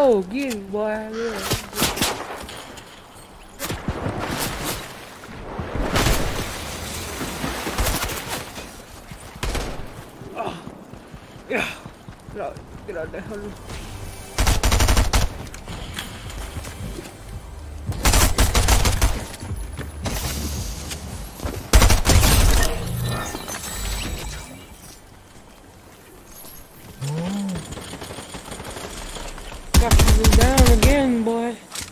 go. Get it, boy. Yeah. Oh. Yeah. Get out there. Got you down again, boy.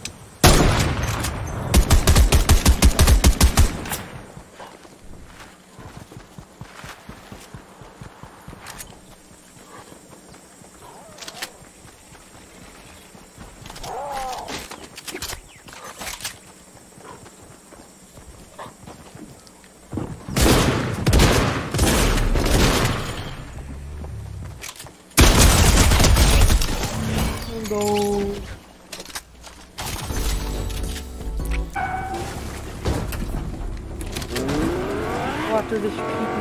Go. After this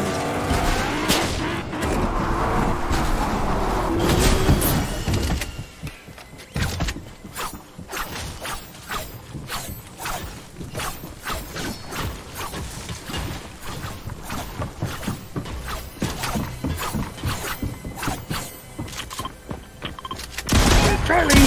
Charlie!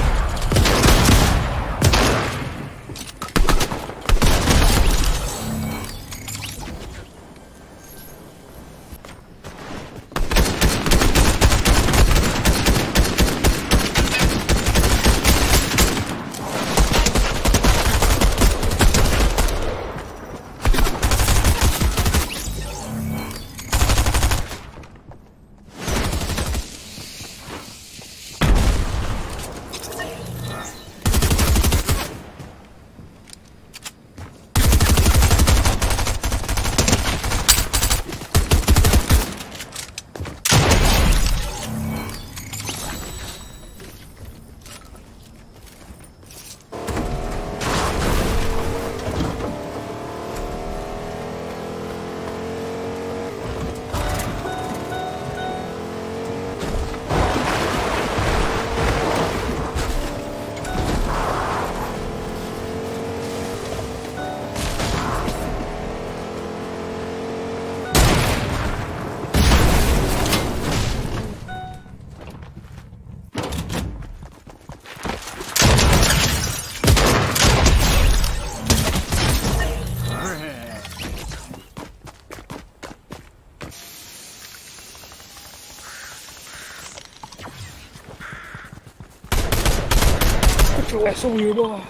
Put your ass over here, boy.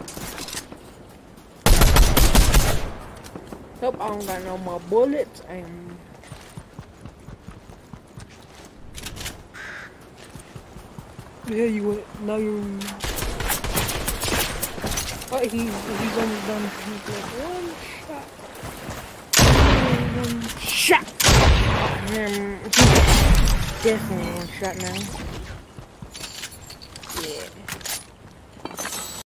Nope, I don't got no more bullets and yeah, you would. No, you. But he's almost done. He's like one shot. One shot. Definitely one shot now.